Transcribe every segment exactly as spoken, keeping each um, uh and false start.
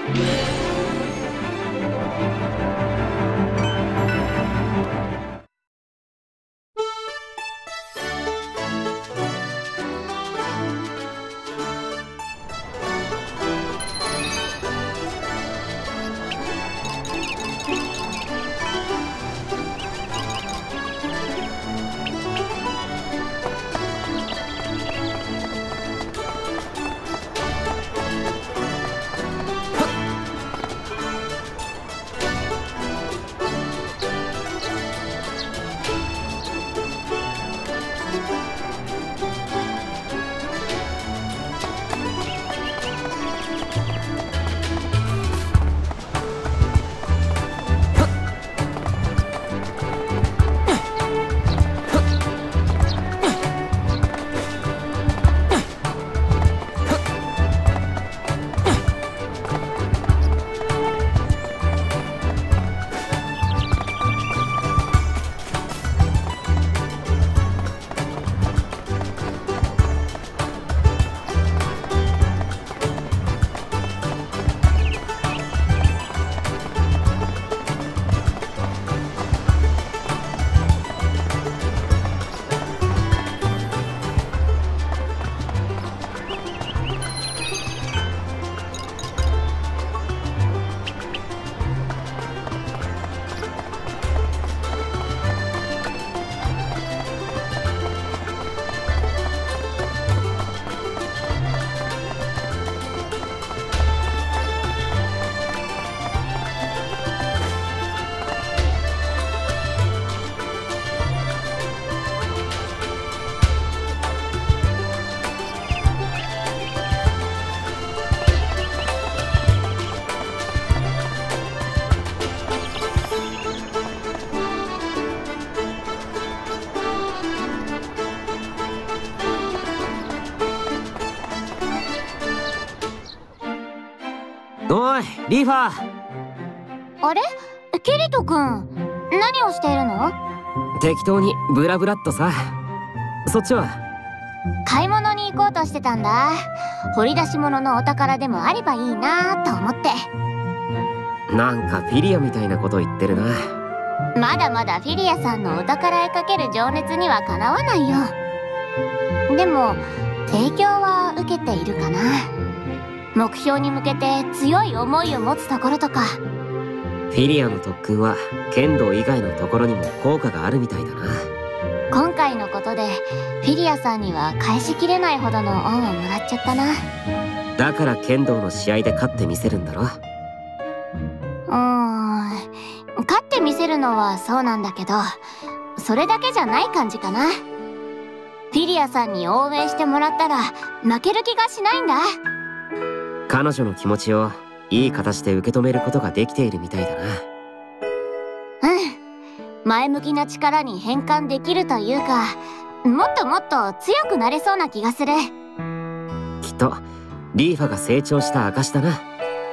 おいリーファー。 あれキリト君、何をしているの？ 適当にブラブラっとさ。そっちは？ 買い物に行こうとしてたんだ。掘り出し物のお宝でもあればいいなと思って。 なんかフィリアみたいなこと言ってるな。 まだまだフィリアさんのお宝へかける情熱にはかなわないよ。でも提供は受けているかな。目標に向けて強い思いを持つところとか。 フィリアの特訓は剣道以外のところにも効果があるみたいだな。 今回のことでフィリアさんには返しきれないほどの恩をもらっちゃったな。 だから剣道の試合で勝ってみせるんだろ。 うーん、勝ってみせるのはそうなんだけど、それだけじゃない感じかな。フィリアさんに応援してもらったら負ける気がしないんだ。 彼女の気持ちをいい形で受け止めることができているみたいだな。 うん、前向きな力に変換できるというか、もっともっと強くなれそうな気がする。 きっとリーファが成長した証だな。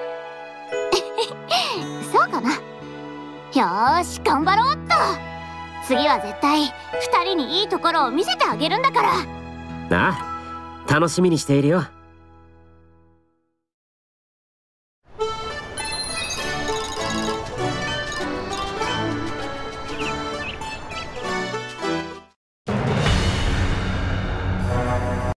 そうかな。よーし頑張ろうっと。次は絶対ふたりにいいところを見せてあげるんだから。 なあ、楽しみにしているよ。